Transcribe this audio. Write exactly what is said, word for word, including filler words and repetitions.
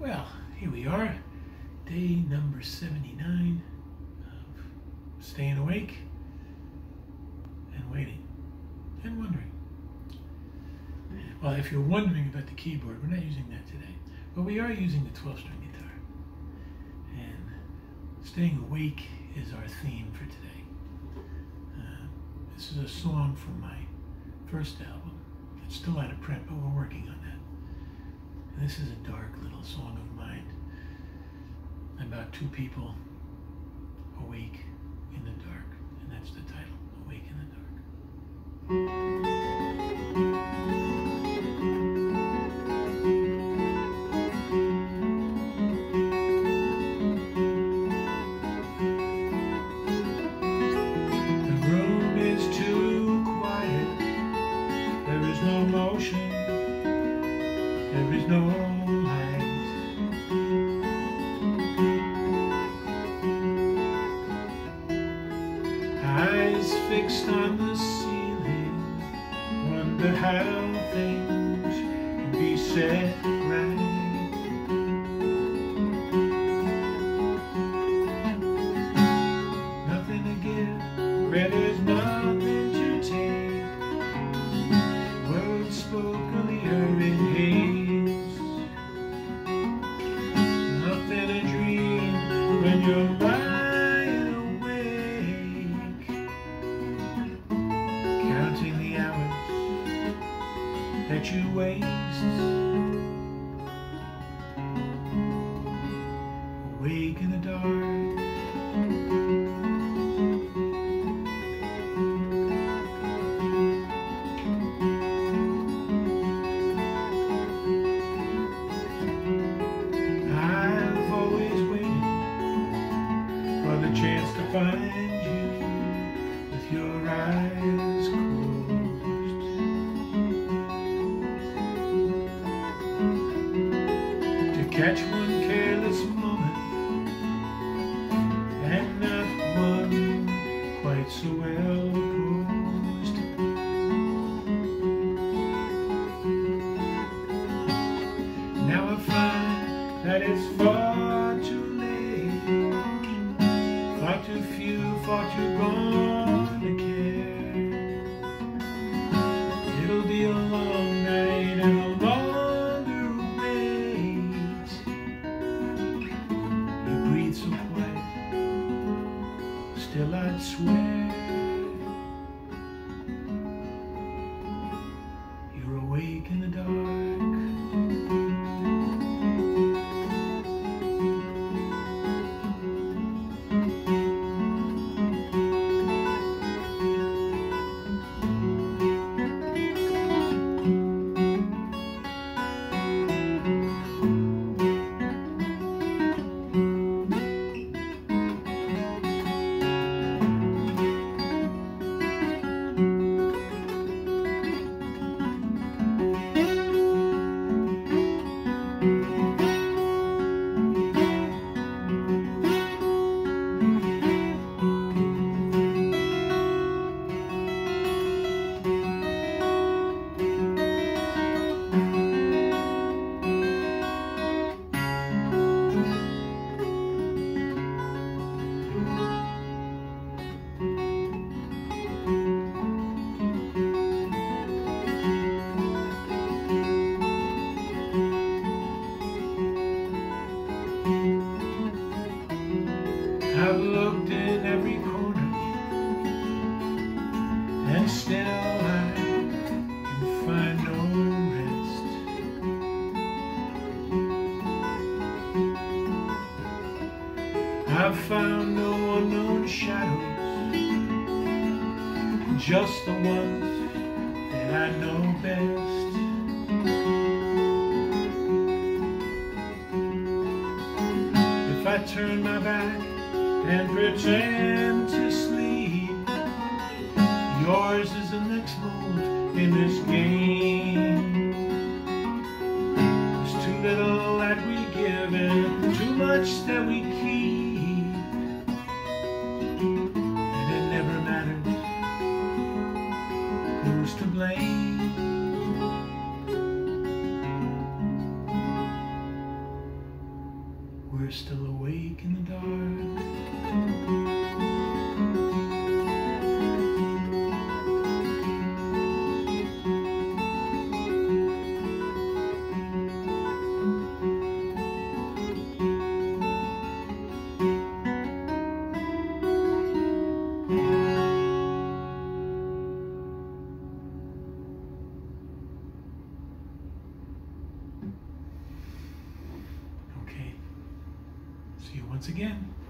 Well, here we are, day number seventy-nine of staying awake and waiting and wondering. Well, if you're wondering about the keyboard, we're not using that today, but we are using the twelve string guitar. And staying awake is our theme for today. Uh, this is a song from my first album. It's still out of print, but we're working on that. And this is a dark little song of mine about two people awake in the dark, and that's the title, Awake in the Dark. The room is too quiet, there is no motion, there is no light. Eyes fixed on the ceiling, wonder how things can be set right. Nothing to give, where there's nothing to take. Words spoken clear in haze. Nothing to dream when you're lying awake, counting the hours that you waste, awake in the dark. I've always waited for the chance to find you with your eyes closed, to catch one careless moment and not one quite so well posed. Now I find that it's far too late, far too few, far too gone to care. It'll be a long night and a longer wait. You breathe so quiet, still I'd swear you're awake in the dark. I've looked in every corner, and still I can find no rest. I've found no unknown shadows, just the ones that I know best. If I turn my back and pretend to sleep, yours is the next move in this game. There's too little that we give and too much that we keep, and it never matters who's to blame. You're still awake in the dark. Okay. See you once again.